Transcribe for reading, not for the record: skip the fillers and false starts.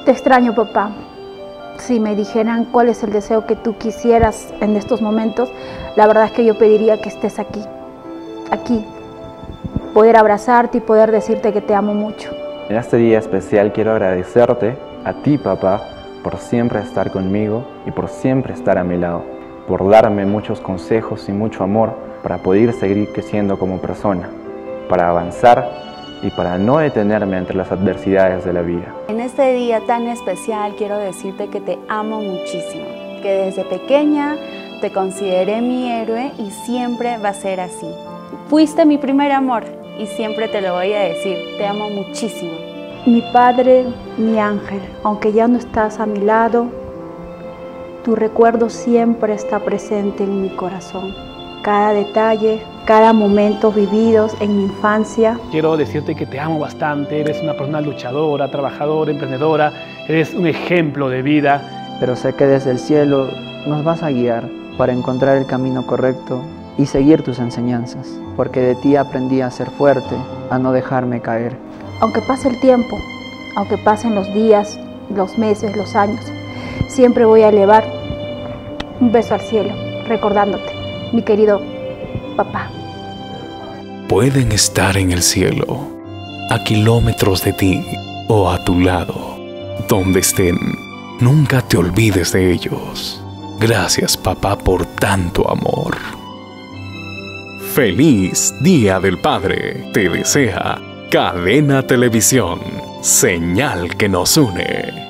Te extraño, papá. Si me dijeran cuál es el deseo que tú quisieras en estos momentos, la verdad es que yo pediría que estés aquí, poder abrazarte y poder decirte que te amo mucho. En este día especial quiero agradecerte a ti, papá, por siempre estar conmigo y por siempre estar a mi lado, por darme muchos consejos y mucho amor para poder seguir creciendo como persona, para avanzar y para no detenerme ante las adversidades de la vida. En este día tan especial quiero decirte que te amo muchísimo, que desde pequeña te consideré mi héroe y siempre va a ser así. Fuiste mi primer amor y siempre te lo voy a decir, te amo muchísimo. Mi padre, mi ángel, aunque ya no estás a mi lado, tu recuerdo siempre está presente en mi corazón. Cada detalle, cada momento vividos en mi infancia. Quiero decirte que te amo bastante, eres una persona luchadora, trabajadora, emprendedora, eres un ejemplo de vida. Pero sé que desde el cielo nos vas a guiar para encontrar el camino correcto y seguir tus enseñanzas, porque de ti aprendí a ser fuerte, a no dejarme caer. Aunque pase el tiempo, aunque pasen los días, los meses, los años, siempre voy a elevar un beso al cielo, recordándote, mi querido papá. Pueden estar en el cielo, a kilómetros de ti o a tu lado, donde estén, nunca te olvides de ellos. Gracias, papá, por tanto amor. Feliz Día del Padre, te desea Cadena Televisión, señal que nos une.